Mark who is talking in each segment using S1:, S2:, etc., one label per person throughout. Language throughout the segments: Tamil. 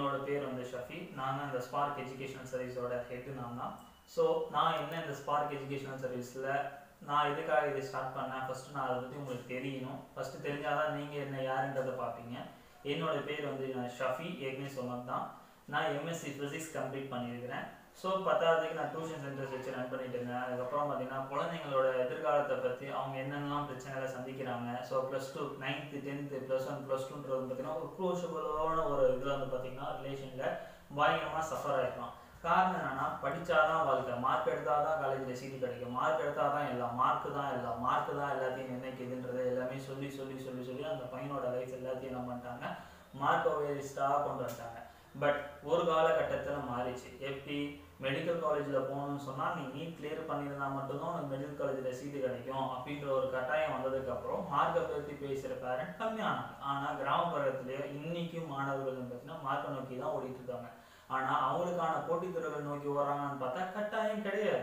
S1: என்னோட பேர் வந்து ஷஃபி. நான் தான் இந்த ஸ்பார்க் எஜுகேஷனல் சர்வீஸோட ஹெட் நான் தான். ஸோ நான் என்ன இந்த ஸ்பார்க் எஜுகேஷனல் சர்வீஸில் நான் எதுக்காக இதை ஸ்டார்ட் பண்ணேன், ஃபஸ்ட்டு நான் அதை பற்றி உங்களுக்கு தெரியணும். ஃபஸ்ட்டு தெரிஞ்சால் தான் நீங்கள் என்ன யாருன்றதை பார்ப்பீங்க. என்னோட பேர் வந்து ஷஃபி, ஏற்கனவே சொன்னது தான். நான் எம்எஸ்சி ஃபிசிக்ஸ் கம்ப்ளீட் பண்ணியிருக்கிறேன். ஸோ 10ஆவதுக்கு நான் டியூஷன் சென்டர்ஸ் வச்சு ரன் பண்ணிட்டு இருந்தேன். அதுக்கப்புறம் பார்த்தீங்கன்னா குழந்தைங்களோட எதிர்காலத்தை பற்றி அவங்க என்னென்னலாம் பிரச்சனைகளை சந்திக்கிறாங்க. ஸோ +2 9th 10th +1 +2ன்றது பார்த்தீங்கன்னா ஒரு க்ரூஷியபிளான ஒரு இதில் வந்து பார்த்தீங்கன்னா ரிலேஷனில் பயங்கரமாக சஃபர் ஆகிக்கலாம். காரணம் என்னன்னா, படித்தாதான் வாழ்க்கை, மார்க் எடுத்தால் தான் காலேஜில் சீட்டு கிடைக்கும், மார்க் எடுத்தால் தான் எல்லாம், மார்க்கு தான் எல்லாத்தையும் நிர்ணயிக்குதுன்றது எல்லாமே சொல்லி சொல்லி சொல்லி சொல்லி அந்த பையனோட லைஃப் எல்லாத்தையும் என்ன பண்ணிட்டாங்க, மார்க்கை வேஸ்ட்டாக கொண்டு வந்துட்டாங்க. பட் ஒரு காலகட்டத்தில் மாறிச்சு. எப்படி மெடிக்கல் காலேஜில் போகணும்னு சொன்னால் நீ நீட் கிளியர் பண்ணியிருந்தா மட்டும்தான் உனக்கு மெடிக்கல் காலேஜில் சீட்டு கிடைக்கும் அப்படின்ற ஒரு கட்டாயம் வந்ததுக்கப்புறம் மார்க்கை பற்றி பேசுகிற பேரண்ட் கம்மியானாங்க. ஆனால் கிராமப்புறத்துலேயே இன்றைக்கும் மாணவர்கள் பார்த்தீங்கன்னா மார்க்கை நோக்கி தான் ஓடிட்டு இருக்காங்க. ஆனால் அவங்களுக்கான போட்டித்துறைகள் நோக்கி வராங்கன்னு பார்த்தா கட்டாயம் கிடையாது.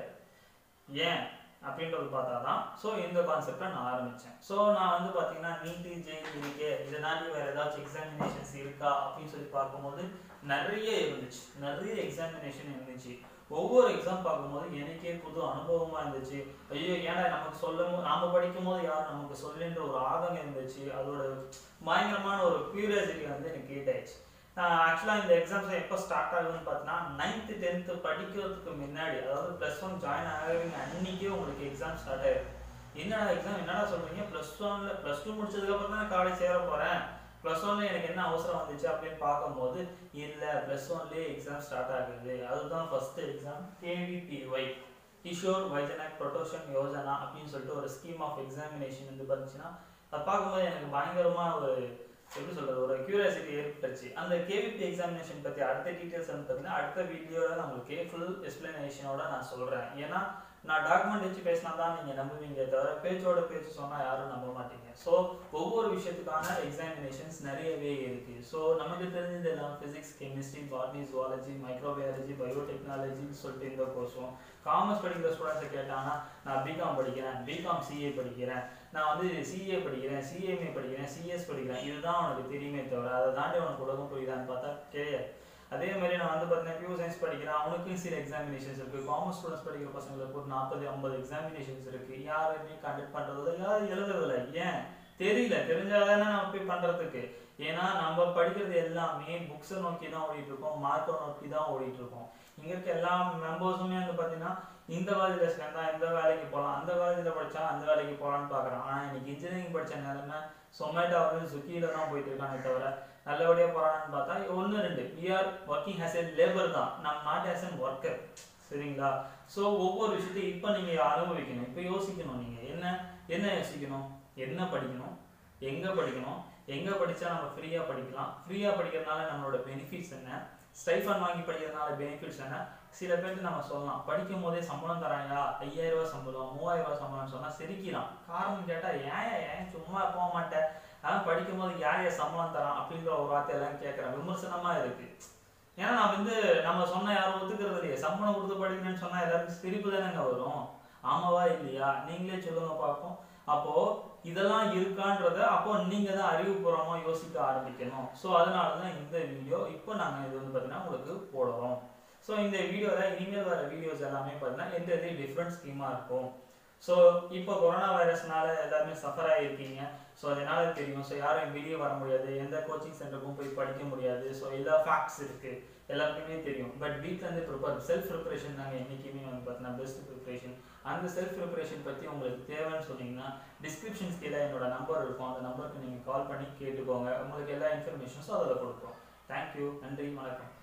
S1: ஏன் அப்படின்றது பார்த்தா தான் ஸோ இந்த கான்செப்டை நான் ஆரம்பித்தேன். ஸோ நான் வந்து பார்த்தீங்கன்னா நீட்டு ஜெயில் இருக்கே, இதை தாண்டி வேறு ஏதாச்சும் எக்ஸாமினேஷன்ஸ் இருக்கா அப்படின்னு சொல்லி பார்க்கும்போது நிறைய இருந்துச்சு, நிறைய எக்ஸாமினேஷன் இருந்துச்சு. ஒவ்வொரு எக்ஸாம் பார்க்கும்போது எனக்கே புது அனுபவமாக இருந்துச்சு. ஐயோ ஏன்னா நமக்கு நாம் படிக்கும் போது யார் நமக்கு சொல்லுன்ற ஒரு ஆதங்கம் இருந்துச்சு. அதோட பயங்கரமான ஒரு கியூரியாசிட்டி வந்து எனக்கு கிரியேட் ஆயிடுச்சு. ஆக்சுவலாக இந்த எக்ஸாம்ஸ் எப்போ ஸ்டார்ட் ஆகுதுன்னு பார்த்தீங்கன்னா 9th 10th படிக்கிறதுக்கு முன்னாடி, அதாவது +1 ஜாயின் ஆகிறவங்க அன்றைக்கே உங்களுக்கு எக்ஸாம் ஸ்டார்ட் ஆகிடும். என்னடா எக்ஸாம் என்னடா சொல்கிறீங்க, +1ல் +2 முடிச்சதுக்கப்புறம் தான் காலேஜ் சேர போகிறேன், +1ல் எனக்கு என்ன அவசரம் வந்துச்சு அப்படின்னு பார்க்கும்போது இல்லை, +1லேயே எக்ஸாம் ஸ்டார்ட் ஆகுது. அதுதான் first exam KVPY, Kishore Vaigyanik Protsahan Yojana அப்படின்னு சொல்லிட்டு ஒரு ஸ்கீம் ஆஃப் எக்ஸாமினேஷன் வந்து பார்த்துச்சுன்னா அது பார்க்கும்போது எனக்கு பயங்கரமாக ஒரு எப்படி சொல்கிறது, ஒரு கியூரியாசிட்டி ஏற்பட்டுச்சு. அந்த KVP எக்ஸாமினேஷன் பற்றி அடுத்த டீட்டெயில்ஸ் வந்து பார்த்தீங்கன்னா அடுத்த வீடியோவில் நான் உங்களுக்கு ஃபுல் எக்ஸ்பிளனேஷனோட நான் சொல்கிறேன். ஏன்னா நான் டாக்குமெண்ட் வச்சு பேசினா தான் நீங்கள் நம்புவீங்க தவிர பேச்சு சொன்னால் யாரும் நம்ப மாட்டீங்க. ஸோ ஒவ்வொரு விஷயத்துக்கான எக்ஸாமினேஷன்ஸ் நிறையவே இருக்குது. ஸோ நமக்கு தெரிஞ்சது எல்லாம் physics, chemistry, botany, zoology, microbiology, பயோடெக்னாலஜின்னு சொல்லிட்டு இந்த கோர்ஸும். காமர்ஸ் படிக்கிற ஸ்டூடெண்ட்ஸை கேட்டாங்கன்னா நான் பிகாம் படிக்கிறேன், பிகாம் CA படிக்கிறேன், நான் வந்து CA படிக்கிறேன், CMA படிக்கிறேன், CS படிக்கிறேன், இதுதான் உனக்கு தெரியுமே தவிர அதை தாண்டி உனக்கு உலகம் புரியுதான்னு பார்த்தா கிடையாது. அதே மாதிரி நான் வந்து பார்த்தீங்கன்னா பியூர் சயின்ஸ் படிக்கிறேன், அவனுக்கும் சில எக்ஸாமினேஷன்ஸ் இருக்குது. காமர்ஸ் ஸ்டூடெண்ட்ஸ் படிக்கிற பசங்களுக்கு ஒரு 40-50 எக்ஸாமினேஷன்ஸ் இருக்குது. யாருமே கண்டக்ட் பண்ணுறது யாரும் எழுதுறதில்ல. ஏன் தெரியல, தெரிஞ்சாதானே நம்ம போய் பண்ணுறதுக்கு. ஏன்னா நம்ம படிக்கிறது எல்லாமே புக்ஸை நோக்கி தான் ஓடிட்டு இருக்கோம், மார்க்கை நோக்கி தான் ஓடிட்டு இருக்கோம். இங்கே இருக்க எல்லா மெம்பர்ஸுமே வந்து பார்த்தீங்கன்னா இந்த காலேஜில் சேர்ந்தா இந்த வேலைக்கு போகலாம், அந்த காலேஜில் படித்தா அந்த வேலைக்கு போகலான்னு பார்க்குறான். ஆனால் இன்னைக்கு இன்ஜினியரிங் படித்த நிலைமை சொமேட்டோவில் ஸ்விக்கியில் தான் போயிட்டு இருக்கானே தவிர நல்லபடியாக போகிறான்னு பார்த்தா 1-2 we are working as a labor தான், நம்ம நாட் as an worker. சரிங்களா? ஸோ ஒவ்வொரு விஷயத்தையும் இப்போ நீங்கள் அனுபவிக்கணும், இப்போ யோசிக்கணும். நீங்கள் என்ன யோசிக்கணும், என்ன படிக்கணும், எங்கே படிக்கணும், எங்கே படித்தா நம்ம ஃப்ரீயாக படிக்கலாம், ஃப்ரீயாக படிக்கிறதுனால நம்மளோட பெனிஃபிட்ஸ் என்ன, ஸ்டைஃபன் வாங்கி படிக்கிறதுனால பெனிஃபிட்ஸ் என்ன. சில பேருக்கு நம்ம சொல்லலாம் படிக்கும் போதே சம்பளம் தராங்க, 5000 ரூபா சம்பளம், 3000 ரூபா சம்பளம்னு சொன்னால் சிரிக்கலாம். காரணம் கேட்டால் ஏன் சும்மா போக மாட்டேன், ஆனால் படிக்கும் போது யார் சம்பளம் தரான் அப்படின்ற ஒரு வார்த்தையெல்லாம் கேட்குறேன், விமர்சனமாக இருக்குது. ஏன்னா நான் வந்து நம்ம சொன்னால் யாரும் ஒத்துக்கிறது இல்லையே. சம்பளம் கொடுத்து படிக்கணும்னு சொன்னால் எல்லாருக்கும் சிரிப்பு தானேங்க வரும். ஆமாவா இல்லையா, நீங்களே சொல்லுங்க பார்ப்போம். அப்போது இதெல்லாம் இருக்கான்றத அப்போ நீங்கள் தான் அறிவுபூர்வமாக யோசிக்க ஆரம்பிக்கணும். ஸோ அதனால தான் இந்த வீடியோ இப்போ நாங்கள் இது வந்து பார்த்தீங்கன்னா உங்களுக்கு போடுறோம். ஸோ இந்த வீடியோவில் இனிமேல் வர வீடியோஸ் எல்லாமே பார்த்தீங்கன்னா எந்த டிஃப்ரெண்ட் ஸ்கீமாக இருக்கும். ஸோ இப்போ கொரோனா வைரஸ்னால எல்லாருமே சஃபர் ஆகிருக்கீங்க. ஸோ அதனால தெரியும். ஸோ யாரும் வெளியே வர முடியாது, எந்த கோச்சிங் சென்டருக்கும் போய் படிக்க முடியாது. ஸோ எல்லா ஃபேக்ட்ஸ் இருக்குது, எல்லாருக்குமே தெரியும். பட் வீட்டிலேருந்து செல்ஃப் ப்ரிப்பரேஷன் நாங்கள் என்றைக்குமே வந்து பார்த்தீங்கன்னா பெஸ்ட் ப்ரிப்பரேஷன். அந்த செல்ஃப் ப்ரிப்பரேஷன் பற்றி உங்களுக்கு தேவைன்னு சொன்னீங்கன்னா டிஸ்கிரிப்ஷன்ஸ் கீழே என்னோட நம்பர் இருக்கும், அந்த நம்பருக்கு நீங்கள் கால் பண்ணி கேட்டுக்கோங்க. உங்களுக்கு எல்லா இன்ஃபர்மேஷன்ஸும் அதில் கொடுப்போம். தேங்க்யூ, நன்றி, வணக்கம்.